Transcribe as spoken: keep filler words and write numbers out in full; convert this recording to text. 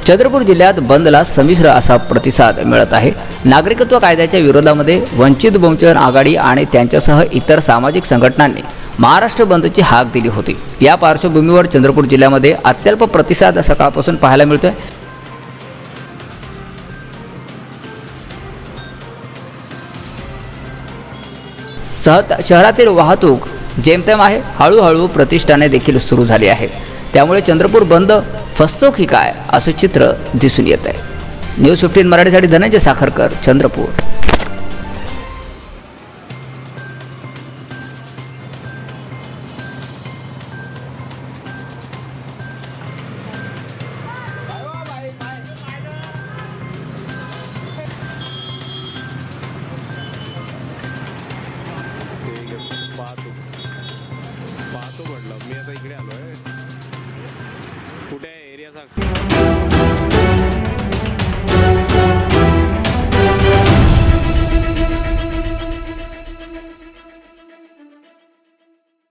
चंद्रपूर जिल्ह्यात बंदला संमिश्र असा प्रतिसाद मिळत आहे। नागरिकत्व कायद्याच्या विरोधामध्ये वंचित बहुजन आघाडी आणि त्यांच्यासह इतर सामाजिक संघटनांनी महाराष्ट्र बंदची हाक दिली होती। या पार्श्वभूमीवर चंद्रपूर जिल्ह्यामध्ये अत्यल्प प्रतिसाद सकाळपासून पाहायला मिळतोय। शहरातील वाहतूक जेमतेम आहे, हळूहळू प्रतिष्ठाने देखील सुरू झाली आहे। त्यामुळे चंद्रपूर बंद फसतो की काय असे चित्र दिसून येत आहे। न्यूज फिफ्टीन मराठीसाठी धनंजय साखरकर, चंद्रपूर। पाहतो म्हटलं मी आता इकडे आलोय। कुठे एरिया सांग।